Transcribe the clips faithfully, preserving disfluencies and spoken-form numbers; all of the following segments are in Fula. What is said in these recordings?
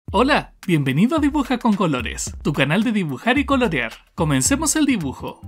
Hola, bienvenido a Dibuja con Colores, tu canal de dibujar y colorear. Comencemos el dibujo.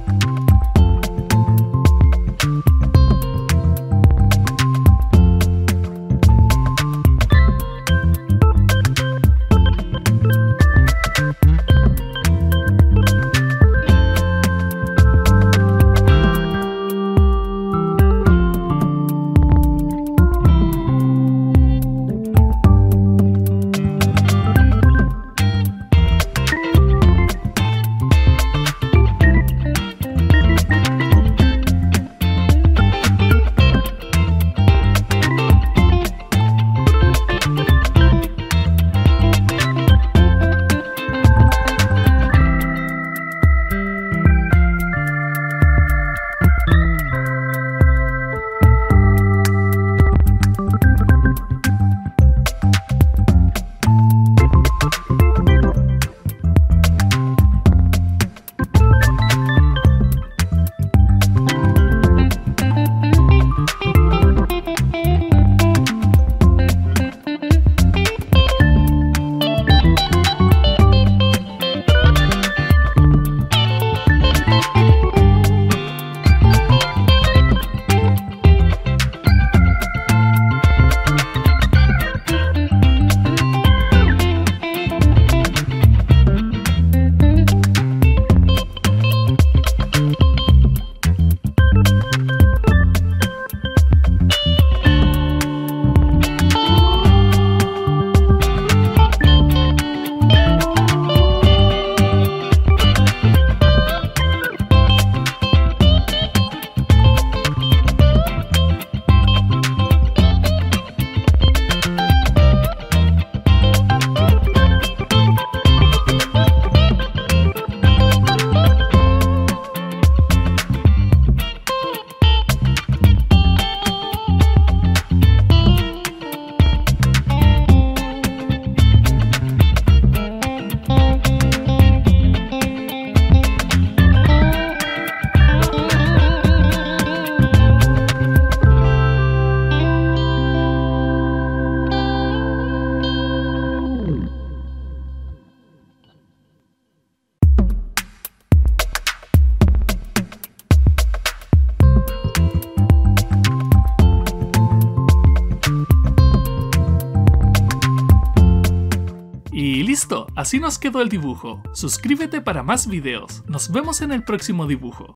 Y listo, así nos quedó el dibujo. Suscríbete para más videos. Nos vemos en el próximo dibujo.